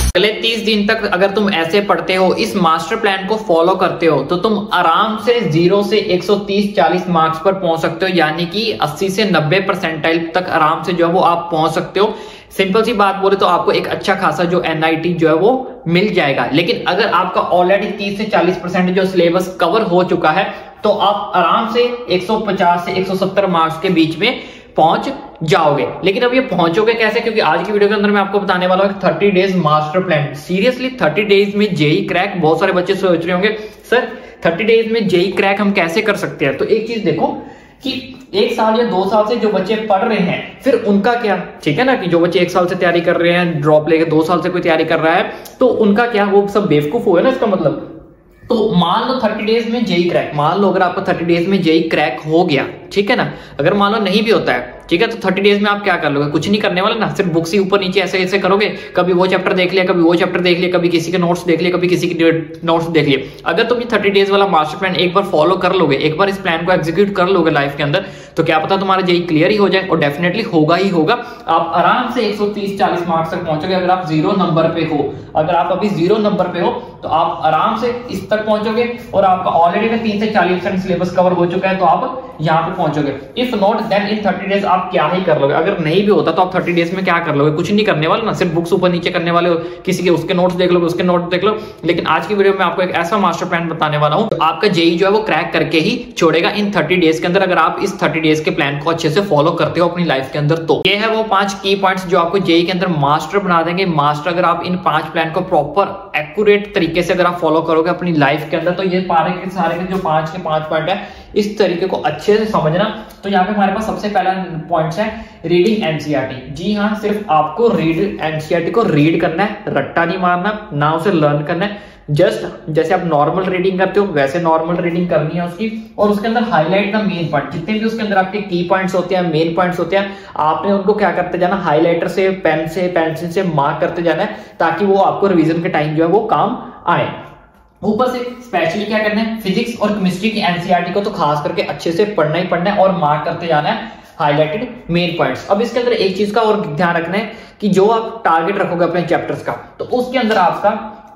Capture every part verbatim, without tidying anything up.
अगले तीस दिन तक अगर तुम ऐसे पढ़ते हो, इस मास्टर प्लान को फॉलो करते हो, तो तुम आराम से जीरो से एक सौ तीस चालीस मार्क्स पर पहुंच सकते हो, यानी कि अस्सी से नब्बे परसेंटाइल तक आराम से जो है वो आप पहुंच सकते हो। सिंपल सी बात बोले तो आपको एक अच्छा खासा जो एनआईटी जो है वो मिल जाएगा। लेकिन अगर आपका ऑलरेडी तीस से चालीस परसेंट जो सिलेबस कवर हो चुका है, तो आप आराम से एक सौ पचास से एक सौ सत्तर मार्क्स के बीच में पहुंच जाओगे। लेकिन अब ये पहुंचोगे कैसे, क्योंकि आज की वीडियो के अंदर मैं आपको बताने वाला हूं thirty days master plan. Seriously thirty days में जेई क्रैक, बहुत सारे बच्चे सोच रहे होंगे सर थर्टी डेज में जेई क्रैक हम कैसे कर सकते हैं। तो एक चीज देखो कि एक साल या दो साल से जो बच्चे पढ़ रहे हैं, फिर उनका क्या, ठीक है ना, कि जो बच्चे एक साल से तैयारी कर रहे हैं, ड्रॉप लेके दो साल से कोई तैयारी कर रहा है, तो उनका क्या, वो सब बेवकूफ हुए ना इसका मतलब। तो मान लो थर्टी डेज में जेई क्रैक, मान लो अगर आपको थर्टी डेज में जेई क्रैक हो गया, ठीक है ना, अगर मान लो नहीं भी होता है, ठीक है, तो थर्टी डेज में आप क्या कर लोगे, कुछ नहीं करने वाले ना, सिर्फ बुक्स ही ऊपर नीचे ऐसे ऐसे करोगे, कभी वो चैप्टर देख लिया, कभी वो चैप्टर देख लिया, कभी किसी के नोट्स देख लिया, कभी किसी के नोट्स देख लिए। अगर तुम ये थर्टी डेज वाला मास्टर प्लान एक बार फॉलो कर लोगे, एक बार इस प्लान को एग्जीक्यूट कर लोगे लाइफ के अंदर, तो क्या पता तुम्हारा जेई क्लियर ही हो जाए, और डेफिनेटली होगा ही होगा। आप आराम से एक सौ तीस चालीस मार्क्स तक पहुंचोगे। अगर आप जीरो नंबर पे हो, अगर आप अभी जीरो नंबर पे हो, तो आप आराम से इस तक पहुंचोगे, और आपका ऑलरेडी तीस से चालीस परसेंट सिलेबस कवर हो चुका है, तो आप यहाँ पे पहुंचोगे। If not then in thirty days आप क्या ही कर लोगे। अगर नहीं भी होता तो आप थर्टी डेज में क्या कर लोगे, कुछ नहीं करने वाले ना, सिर्फ बुक्स ऊपर नीचे करने वाले हो, किसी के उसके नोट्स देख लो, उसके नोट्स देख लो। लेकिन आज की वीडियो में आपको एक ऐसा मास्टर प्लान बताने वाला हूं, तो आपका जेई जो है वो क्रैक करके ही छोड़ेगा इन थर्टी डेज के अंदर, अगर आप इस थर्टी डेज के प्लान को अच्छे से फॉलो करते हो अपनी लाइफ के अंदर। तो ये है वो पांच की पॉइंट्स जो आपको जेई के अंदर मास्टर बना देंगे। मास्टर अगर आप इन पांच प्लान को प्रॉपर एक्यूरेट तरीके से अगर आप फॉलो करोगे अपनी लाइफ के अंदर, तो ये सारे के सारे के जो पांच के पांच पॉइंट है, इस तरीके को अच्छे से समझना। तो यहाँ पे हमारे पास सबसे पहला पॉइंट है रीडिंग एनसीईआरटी। जी हाँ, सिर्फ आपको रीड एनसीईआरटी को रीड करना है, रट्टा नहीं मारना, ना उसे लर्न करना है। जस्ट जैसे आप नॉर्मल रीडिंग करते हो वैसे नॉर्मल रीडिंग करनी है उसकी, और उसके अंदर हाईलाइट द मेन पॉइंट। जितने भी उसके अंदर आपके की पॉइंट्स होते हैं, मेन पॉइंट्स होते हैं, आपने उनको क्या करते जाना, हाईलाइटर से, पेन से, पेंसिल से मार्क करते जाना है, ताकि वो आपको रिवीजन के टाइम जो है वो काम आए। ऊपर से स्पेशली क्या करना है, फिजिक्स और केमिस्ट्री की एनसीईआरटी को तो खास करके अच्छे से पढ़ना ही पढ़ना है, और मार्क करते जाना है हाईलाइटेड मेन पॉइंट्स। अब इसके अंदर एक चीज का और ध्यान रखना है कि जो आप टारगेट रखोगे अपने चैप्टर्स का, तो उसके अंदर आपका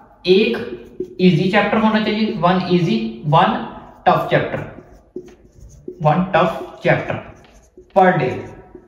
एक इजी चैप्टर होना चाहिए, one easy, one tough chapter, one tough chapter per day.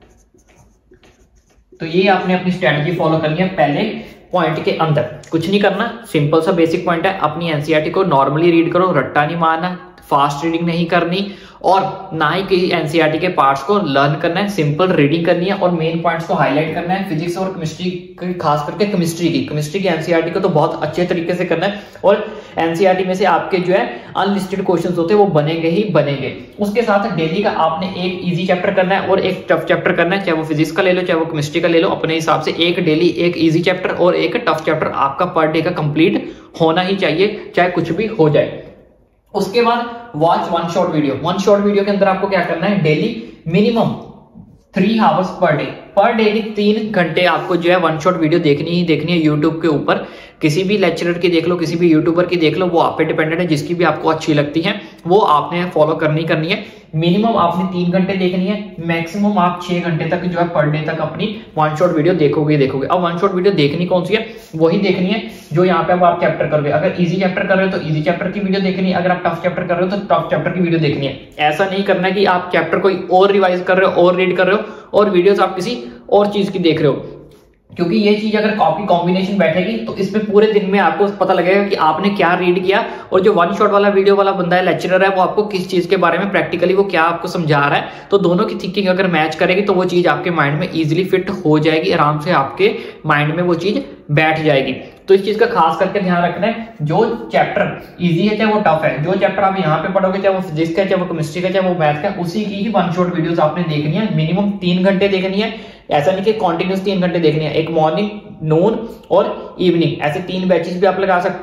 तो ये आपने अपनी स्ट्रेटजी फॉलो करनी है पहले पॉइंट के अंदर। कुछ नहीं करना, सिंपल सा बेसिक पॉइंट है, अपनी एनसीईआरटी को नॉर्मली रीड करो, रट्टा नहीं मारना, फास्ट रीडिंग नहीं करनी, और ना ही किसी एनसीईआरटी के पार्ट्स को लर्न करना है, सिंपल रीडिंग करनी है, और मेन पॉइंट्स को हाईलाइट करना है। फिजिक्स और केमिस्ट्री, खास करके केमिस्ट्री की केमिस्ट्री की एनसीईआरटी को तो बहुत अच्छे तरीके से करना है, और एनसीईआरटी में से आपके जो है अनलिस्टेड क्वेश्चंस होते हैं वो बनेंगे ही बनेंगे। उसके साथ डेली का आपने एक इजी चैप्टर करना है और एक टफ चैप्टर करना है, चाहे वो फिजिक्स का ले लो चाहे वो केमिस्ट्री का ले लो, अपने हिसाब से एक डेली एक इजी चैप्टर और एक टफ चैप्टर आपका पर डे का कंप्लीट होना ही चाहिए, चाहे कुछ भी हो जाए। उसके बाद watch one short video. One short video के अंदर आपको क्या करना है, daily minimum three hours per day, per day की तीन घंटे आपको जो है वन शॉट वीडियो देखनी ही देखनी है यूट्यूब के ऊपर। किसी भी लेक्चरर की देख लो, किसी भी यूट्यूबर की देख लो, वो आप पे डिपेंडेंट है, जिसकी भी आपको अच्छी लगती है वो आपने फॉलो करनी करनी है। मिनिमम आपने तीन घंटे देखनी है, मैक्सिमम आप छह घंटे तक जो है पर डे तक अपनी वन शॉट वीडियो देखोगे देखोगे अब वन शॉट वीडियो देखनी कौन सी है, वही देखनी है जो यहाँ पे अब आप चैप्टर करोगे। अगर इजी चैप्टर कर रहे हो तो इजी चैप्टर की वीडियो देखनी है, अगर आप टफ चैप्टर कर रहे हो तो टफ चैप्टर की वीडियो देखनी है। ऐसा नहीं करना है कि आप चैप्टर कोई और रिवाइज कर रहे हो और रीड कर रहे हो और वीडियोस आप किसी और चीज की देख रहे हो, क्योंकि ये चीज अगर कॉपी कॉम्बिनेशन बैठेगी तो इसमें पूरे दिन में आपको पता लगेगा कि आपने क्या रीड किया, और जो वन शॉट वाला वीडियो वाला बंदा है, लेक्चरर है, वो आपको किस चीज के बारे में प्रैक्टिकली वो क्या आपको समझा रहा है। तो दोनों की थिंकिंग अगर मैच करेगी तो वो चीज आपके माइंड में इजिली फिट हो जाएगी, आराम से आपके माइंड में वो चीज बैठ जाएगी। तो इस चीज का खास करके ध्यान रखना है, जो चैप्टर इजी है चाहे वो टफ है, जो चैप्टर आप यहाँ पे पढ़ोगे चाहे वो फिजिक्स का, चाहे वो केमिस्ट्री का, चाहे वो मैथ का, उसी की ही वन शॉट वीडियोस आपने देखनी है। मिनिमम तीन घंटे देखनी है, ऐसा नहीं कि कॉन्टिन्यूस तीन घंटे देखनी है, एक मॉर्निंग, नून और इवनिंग, ऐसे तीन बैचेस भी आप लगा सकते हो।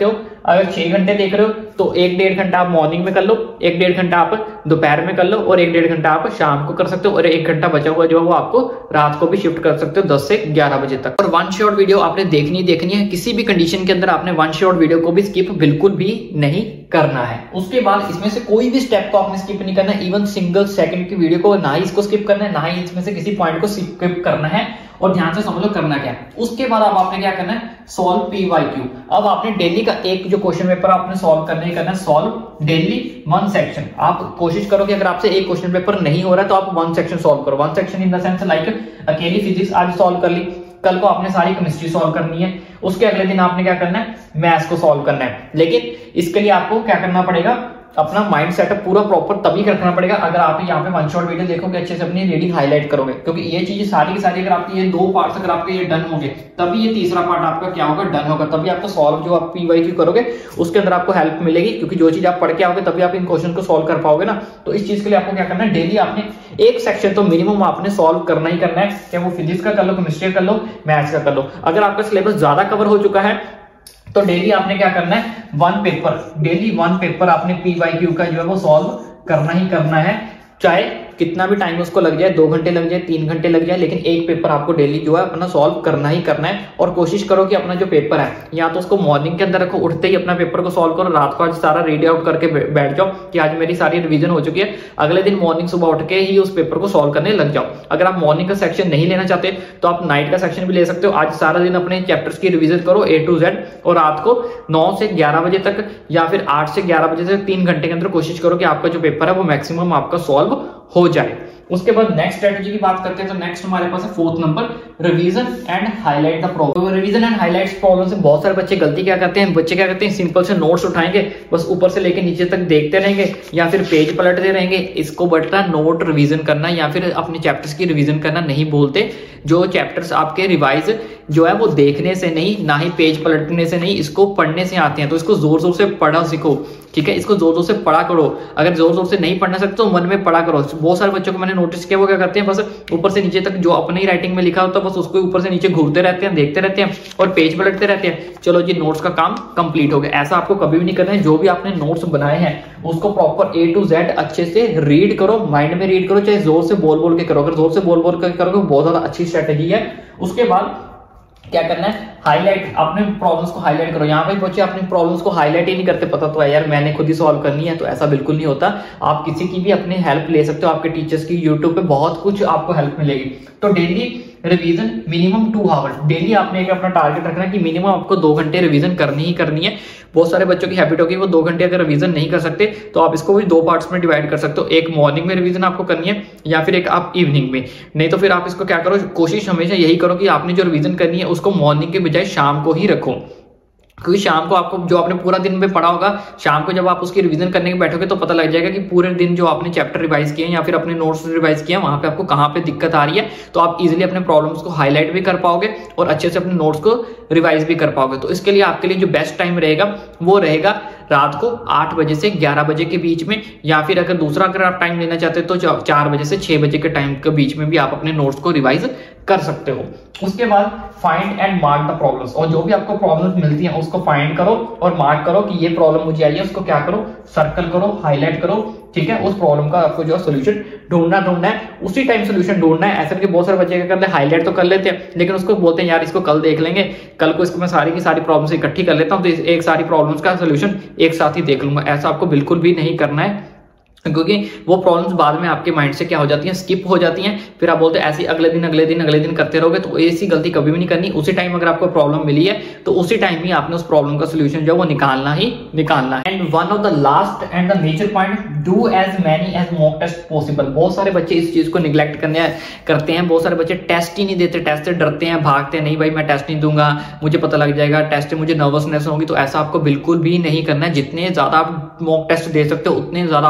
अगर छह घंटे देख रहे हो तो एक डेढ़ घंटा आप मॉर्निंग में कर लो, एक डेढ़ घंटा आप दोपहर में कर लो और एक डेढ़ घंटा आप शाम को कर सकते हो और एक घंटा बचा हुआ जो है वो आपको रात को भी शिफ्ट कर सकते हो दस से ग्यारह बजे तक। और वन शॉट वीडियो आपने देखनी देखनी है, किसी भी कंडीशन के अंदर आपने वन शॉट वीडियो को भी स्किप बिल्कुल भी नहीं करना है। उसके बाद इसमें से कोई भी स्टेप को आपने स्किप नहीं करना है, इवन सिंगल सेकंड की वीडियो को ना ही इसको स्किप करना है, ना ही इसमें से किसी पॉइंट को स्किप करना है। और ध्यान से समझ लो करना क्या है। उसके बाद अब आपने क्या करना है, सॉल्व पीवाईक्यू। अब आपने डेली का एक जो क्वेश्चन पेपर आपने सॉल्व करना ही करना है, सॉल्व डेली वन सेक्शन। आप कोशिश करो कि अगर आपसे एक क्वेश्चन पेपर नहीं हो रहा है तो आप वन सेक्शन सॉल्व करो। One section in the sense like अकेली फिजिक्स आज सॉल्व कर ली, कल को आपने सारी केमिस्ट्री सॉल्व करनी है, उसके अगले दिन आपने क्या करना है, मैथ्स को सॉल्व करना है। लेकिन इसके लिए आपको क्या करना पड़ेगा, अपना माइंड सेटअप पूरा प्रॉपर तभी रखना पड़ेगा अगर आप यहाँ पे वन शॉट वीडियो देखोगे, अच्छे से अपनी रीडिंग हाईलाइट करोगे। क्योंकि ये चीजें सारी की सारी अगर आपकी ये दो पार्ट्स अगर आपके ये डन होंगे तभी ये तीसरा पार्ट आपका क्या होगा, डन होगा। तभी आपको सॉल्व जो आप पीवाईक्यू करोगे उसके अंदर आपको हेल्प मिलेगी, क्योंकि जो चीज आप पढ़ के आओगे तभी आप इन क्वेश्चन को सॉल्व कर पाओगे ना। तो इस चीज के लिए आपको क्या करना है, डेली आपने एक सेक्शन तो मिनिमम आपने सॉल्व करना ही करना है, चाहे वो फिजिक्स का कर लो, केमिस्ट्री का कर लो, मैथ्स का कर लो। अगर आपका सिलेबस ज्यादा कवर हो चुका है तो डेली आपने क्या करना है, one paper, daily one paper आपने पीवाईक्यू का जो है वो सॉल्व करना ही करना है। चाहे कितना भी टाइम उसको लग जाए, दो घंटे लग जाए, तीन घंटे लग जाए, लेकिन एक पेपर आपको डेली जो है अपना सॉल्व करना ही करना है। और कोशिश करो कि अपना जो पेपर है या तो उसको मॉर्निंग के अंदर रखो, उठते ही अपना पेपर को सॉल्व करो, रात को आज सारा रीड आउट करके बैठ जाओ कि आज मेरी सारी रिवीजन हो चुकी है। अगले दिन मॉर्निंग सुबह उठ के ही उस पेपर को सॉल्व करने लग जाओ। अगर आप मॉर्निंग का सेक्शन नहीं लेना चाहते तो आप नाइट का सेक्शन भी ले सकते हो। आज सारा दिन अपने चैप्टर्स की रिवीजन करो ए टू जेड, और रात को नौ से ग्यारह बजे तक या फिर आठ से ग्यारह बजे से तीन घंटे के अंदर कोशिश करो कि आपका जो पेपर है वो मैक्सिमम आपका सॉल्व हो जाए। उसके बाद नेक्स्ट स्ट्रेटजी की बात करते हैं तो नेक्स्ट हमारे पास है fourth number, revision and highlight the problem. Revision and highlight problem से बहुत सारे बच्चे गलती क्या करते हैं, बच्चे क्या करते हैं, सिंपल से नोट्स उठाएंगे, बस ऊपर से लेके नीचे तक देखते रहेंगे या फिर पेज पलटते रहेंगे। इसको बटा नोट रिवीजन करना या फिर अपने चैप्टर्स की रिवीजन करना नहीं बोलते। जो चैप्टर्स आपके रिवाइज जो है वो देखने से नहीं, ना ही पेज पलटने से नहीं, इसको पढ़ने से आते हैं। तो इसको जोर जोर से पढ़ा सीखो, ठीक है, इसको जोर जोर से पढ़ा करो। अगर जोर जोर से नहीं पढ़ना सकते तो मन में पढ़ा करो। बहुत सारे बच्चों को मैंने नोटिस किया, वो क्या करते हैं, बस ऊपर से नीचे तक जो अपनी ही राइटिंग में लिखा होता है बस उसको ऊपर से नीचे घूरते रहते हैं, देखते रहते हैं और पेज पलटते रहते हैं। चलो जी, नोट्स का काम कंप्लीट हो गया। ऐसा आपको कभी भी नहीं करना है। जो भी आपने नोट्स बनाए हैं उसको प्रॉपर ए टू जेड अच्छे से रीड करो, माइंड में रीड करो, चाहे जोर से बोल बोल के करो। अगर जोर से बोल बोल के करोगे बहुत ज्यादा अच्छी स्ट्रेटेजी है। उसके बाद क्या करना है, हाईलाइट, अपने प्रॉब्लम्स को हाईलाइट करो। यहाँ पे बच्चे अपने प्रॉब्लम्स को हाईलाइट ही नहीं करते, पता तो है यार मैंने खुद ही सॉल्व करनी है, तो ऐसा बिल्कुल नहीं होता। आप किसी की भी अपनी हेल्प ले सकते हो, आपके टीचर्स की, यूट्यूब पे बहुत कुछ आपको हेल्प मिलेगी। तो daily revision minimum two hour, daily आपने एक अपना टारगेट रखना है कि मिनिमम आपको दो घंटे रिवीजन करनी ही करनी है। बहुत सारे बच्चों की हैबिट होगी वो दो घंटे अगर रिवीजन नहीं कर सकते तो आप इसको भी दो पार्ट्स में डिवाइड कर सकते हो। एक मॉर्निंग में रिवीजन आपको करनी है या फिर एक आप इवनिंग में। नहीं तो फिर आप इसको क्या करो, कोशिश हमेशा यही करो कि आपने जो रिवीजन करनी है उसको मॉर्निंग के बजाय शाम को ही रखो। क्योंकि शाम को आपको जो आपने पूरा दिन में पढ़ा होगा, शाम को जब आप उसकी रिवीजन करने के बैठोगे तो पता लग जाएगा कि पूरे दिन जो आपने चैप्टर रिवाइज किए या फिर अपने नोट्स रिवाइज किए वहां पे आपको कहाँ पे दिक्कत आ रही है। तो आप इजीली अपने प्रॉब्लम्स को हाईलाइट भी कर पाओगे और अच्छे से अपने नोट्स को रिवाइज भी कर पाओगे। तो इसके लिए आपके लिए जो बेस्ट टाइम रहेगा वो रहेगा रात को आठ बजे से ग्यारह बजे के बीच में, या फिर अगर दूसरा अगर आप टाइम लेना चाहते हो तो चार बजे से छह बजे के टाइम के बीच में भी आप अपने नोट्स को रिवाइज कर सकते हो। उसके बाद find and mark the problems, और जो भी आपको प्रॉब्लम्स मिलती हैं उसको फाइंड करो और मार्क करो कि ये प्रॉब्लम मुझे आई है, उसको क्या करो, सर्कल करो, हाईलाइट करो, ठीक है। उस प्रॉब्लम का आपको जो सोल्यूशन ढूंढना ढूंढना है उसी टाइम सोल्यूशन ढूंढना है। ऐसे कि बहुत सारे बच्चे क्या करते हैं, हाईलाइट तो कर लेते हैं लेकिन उसको बोलते हैं यार इसको कल देख लेंगे, कल को इसको मैं सारी की सारी प्रॉब्लम्स इकट्ठी कर लेता हूं तो एक सारी प्रॉब्लम्स का सोल्यूशन एक साथ ही देख लूंगा। ऐसा आपको बिल्कुल भी नहीं करना है, क्योंकि वो प्रॉब्लम्स बाद में आपके माइंड से क्या हो जाती हैं, स्किप हो जाती हैं। फिर आप बोलते हैं ऐसे अगले दिन अगले दिन अगले दिन करते रहोगे, तो ऐसी गलती कभी भी नहीं करनी। उसी टाइम अगर आपको प्रॉब्लम मिली है तो उसी टाइम ही आपने उस प्रॉब्लम का सोल्यूशन जो वो निकालना ही निकालना है। And one of the last and the major point, do as many as mock test possible. बहुत सारे बच्चे इस चीज को निग्लेक्ट करने करते हैं। बहुत सारे बच्चे टेस्ट ही नहीं देते, टेस्ट से डरते हैं, भागते हैं, नहीं भाई मैं टेस्ट नहीं दूंगा, मुझे पता लग जाएगा, टेस्ट से मुझे नर्वसनेस होगी। तो ऐसा आपको बिल्कुल भी नहीं करना है। जितने ज्यादा आप मॉक टेस्ट दे सकते हो उतने ज्यादा आपको मॉक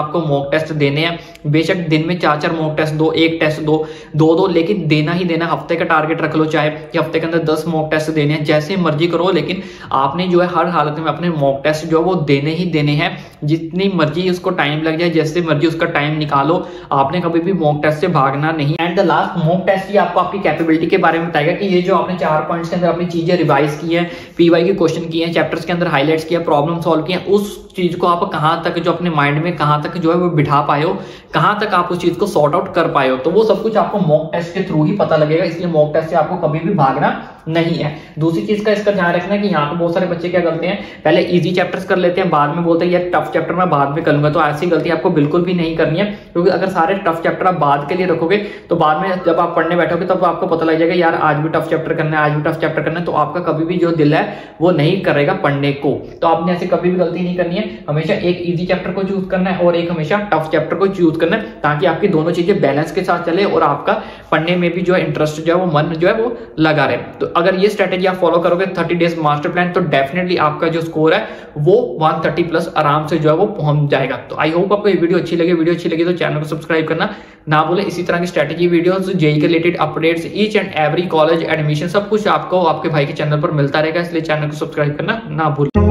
मॉक टेस्ट देने हैं, बेशक दिन में चार चार मॉक टेस्ट दो, एक टेस्ट दो, दो दो लेकिन देना ही देना। हफ्ते का टारगेट रख लो चाहे, कि हफ्ते के अंदर दस मॉक टेस्ट देने हैं, जैसे मर्जी करो, लेकिन आपने जो है हर हालत में अपने मॉक टेस्ट जो है वो देने ही देने हैं। जितनी मर्जी उसको टाइम लग जाए, जैसे मर्जी उसका टाइम निकालो, आपने कभी भी मॉक टेस्ट से भागना नहीं। And the last mock test ये आपको आपकी कैपेबिलिटी के बारे में बताएगा कि ये जो आपने चार पॉइंट्स के अंदर अपनी चीजें रिवाइज की है, पीवाई के क्वेश्चन किए हैं, चैप्टर्स के अंदर हाईलाइट्स किया, प्रॉब्लम सॉल्व किया, उस चीज को आप कहां तक जो अपने माइंड में कहां तक जो है वो बिठा पाए हो, कहां तक आप उस चीज को सॉर्ट आउट कर पाए हो, तो वो सब कुछ आपको मॉक टेस्ट के थ्रू ही पता लगेगा। इसलिए मॉक टेस्ट से आपको कभी भी भागना नहीं है। दूसरी चीज का इसका ध्यान रखना है कि यहाँ पे बहुत सारे बच्चे क्या करते हैं, पहले इजी चैप्टर्स कर लेते हैं, बाद में बोलते हैं यार टफ चैप्टर मैं बाद में करूंगा। तो ऐसी गलती आपको बिल्कुल भी नहीं करनी है, क्योंकि अगर सारे टफ चैप्टर आप बाद के लिए रखोगे तो बाद में जब आप पढ़ने बैठोगे तब आपको पता लग जाएगा यार आज भी टफ चैप्टर करना है, आज भी टफ चैप्टर करना है, तो आपका कभी भी जो दिल है वो नहीं करेगा पढ़ने को। तो आपने ऐसे कभी भी गलती नहीं करनी है, हमेशा एक इजी चैप्टर को चूज करना है और एक हमेशा टफ चैप्टर को चूज करना है, ताकि आपकी दोनों चीजें बैलेंस के साथ चले और आपका पढ़ने में भी जो है इंटरेस्ट जो है वो मन जो है वो लगा रहे। तो अगर ये स्ट्रेटेजी आप फॉलो करोगे थर्टी डेज मास्टर प्लान, तो डेफिनेटली आपका जो स्कोर है वो वन थर्टी प्लस आराम से जो है वो पहुंच जाएगा। तो आई होप आपको ये वीडियो अच्छी लगी। वीडियो अच्छी लगी तो चैनल को सब्सक्राइब करना ना भूले। इसी तरह की स्ट्रेटेजी वीडियोस, जेई के related updates, each and every college admission, सब कुछ आपको आपके भाई के चैनल पर मिलता रहेगा, इसलिए चैनल को सब्सक्राइब करना ना भूलें।